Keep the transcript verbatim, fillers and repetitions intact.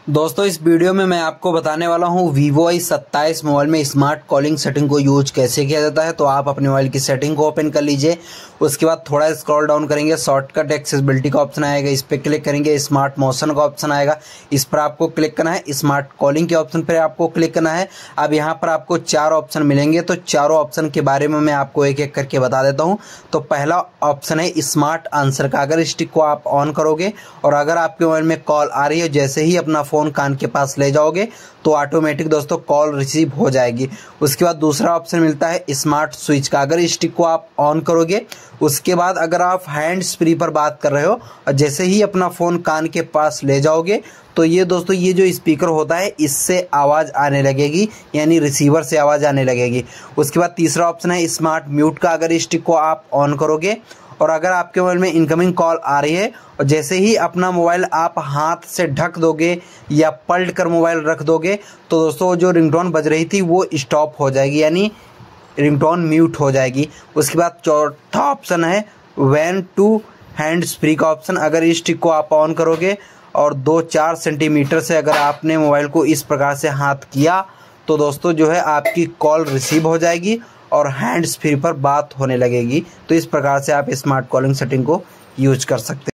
दोस्तों इस वीडियो में मैं आपको बताने वाला हूँ Vivo वाई सत्ताईस मोबाइल में स्मार्ट कॉलिंग सेटिंग को यूज कैसे किया जाता है। तो आप अपने मोबाइल की सेटिंग को ओपन कर लीजिए। उसके बाद थोड़ा स्क्रॉल डाउन करेंगे, शॉर्टकट एक्सेसिबिलिटी का ऑप्शन आएगा, इस पर क्लिक करेंगे। स्मार्ट मोशन का ऑप्शन आएगा, इस पर आपको क्लिक करना है। स्मार्ट कॉलिंग के ऑप्शन पर आपको क्लिक करना है। अब यहाँ पर आपको चार ऑप्शन मिलेंगे, तो चारों ऑप्शन के बारे में मैं आपको एक एक करके बता देता हूँ। तो पहला ऑप्शन है स्मार्ट आंसर का। अगर स्टिक को आप ऑन करोगे और अगर आपके मोबाइल में कॉल आ रही है, जैसे ही अपना फोन कान के पास ले जाओगे तो ऑटोमेटिक दोस्तों कॉल रिसीव हो जाएगी। उसके बाद दूसरा ऑप्शन मिलता है स्मार्ट स्विच का। अगर स्टिक को आप ऑन करोगे, उसके बाद अगर आप हैंड्स फ्री पर बात कर रहे हो और जैसे ही अपना फोन कान के पास ले जाओगे तो ये दोस्तों ये जो स्पीकर होता है इससे आवाज़ आने लगेगी, यानी रिसीवर से आवाज़ आने लगेगी। उसके बाद तीसरा ऑप्शन है स्मार्ट म्यूट का। अगर स्टिक को आप ऑन करोगे और अगर आपके मोबाइल में इनकमिंग कॉल आ रही है और जैसे ही अपना मोबाइल आप हाथ से ढक दोगे या पलट कर मोबाइल रख दोगे तो दोस्तों जो रिंगटोन बज रही थी वो स्टॉप हो जाएगी, यानी रिंगटोन म्यूट हो जाएगी। उसके बाद चौथा ऑप्शन है वैन टू हैंड्स फ्री का ऑप्शन। अगर इस स्टिक को आप ऑन करोगे और दो चार सेंटीमीटर से अगर आपने मोबाइल को इस प्रकार से हाथ किया तो दोस्तों जो है आपकी कॉल रिसीव हो जाएगी और हैंड्स फ्री पर बात होने लगेगी। तो इस प्रकार से आप स्मार्ट कॉलिंग सेटिंग को यूज कर सकते हैं।